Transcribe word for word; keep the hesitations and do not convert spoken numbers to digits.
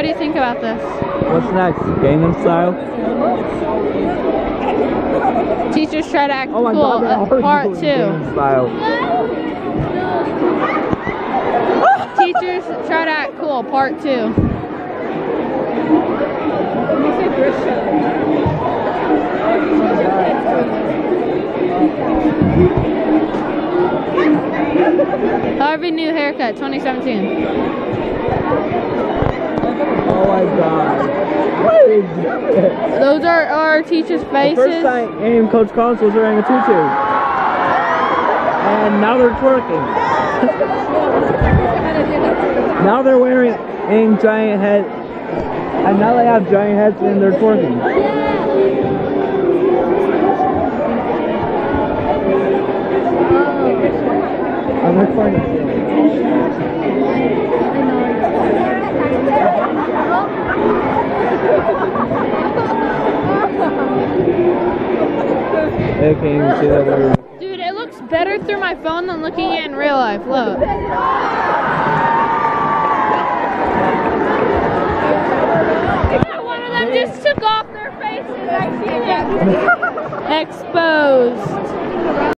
what do you think about this? What's next? Gangnam Style? Teachers try to act Oh my cool. God, they're uh, already part doing two. Gangnam Style. Teachers try to act cool. Part two. Harvey new haircut, twenty seventeen. Oh my God. What is this? Those are our teachers' faces. The first time Coach Collins was wearing a tutu. And now they're twerking. Now they're wearing giant head. And now they have giant heads and they're twerking. I'm recording. Hey, can you see that there? Dude, it looks better through my phone than looking at it in real life. Look. One of them just took off their faces. I see it. Exposed.